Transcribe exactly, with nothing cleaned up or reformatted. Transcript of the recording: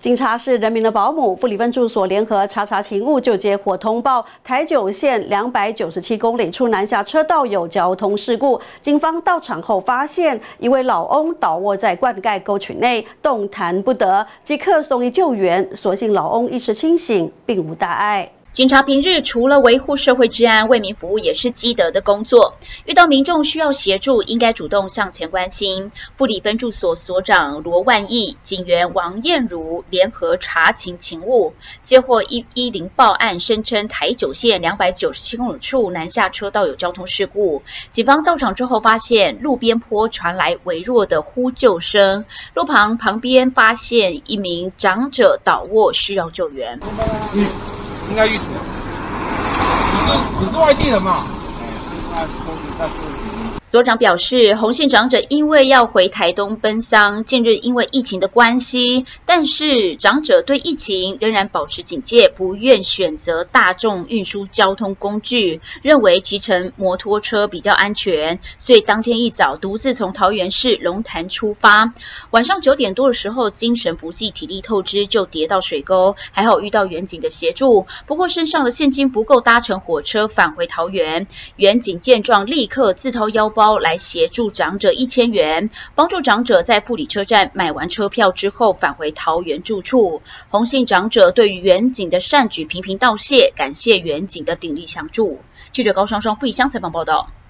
警察是人民的保姆，富里分驻所联合查查勤务就接获通报，台九线两百九十七公里处南下车道有交通事故。警方到场后发现一位老翁倒卧在灌溉沟渠内，动弹不得，即刻送医救援。所幸老翁意识清醒，并无大碍。 警察平日除了维护社会治安、为民服务，也是积德的工作。遇到民众需要协助，应该主动向前关心。富里分驻所所长罗万义、警员王燕如联合查勤勤务，接获一一零报案，声称台九线两百九十七公里处南下车道有交通事故。警方到场之后，发现路边坡传来微弱的呼救声，路旁旁边发现一名长者倒卧，需要救援。 嗯 应该遇死了。你是你是外地人嘛？哎，他他所长表示，洪姓长者因为要回台东奔丧，近日因为疫情的关系，但是长者对疫情仍然保持警戒，不愿选择大众运输交通工具，认为骑乘摩托车比较安全，所以当天一早独自从桃园市龙潭出发。晚上九点多的时候，精神不济，体力透支，就跌到水沟，还好遇到员警的协助，不过身上的现金不够搭乘火车返回桃园。员警见状，立刻自掏腰包 来协助长者一千元，帮助长者在富里车站买完车票之后返回桃园住处。洪姓长者对于员警的善举频频道谢，感谢员警的鼎力相助。记者高双双富里乡采访报道。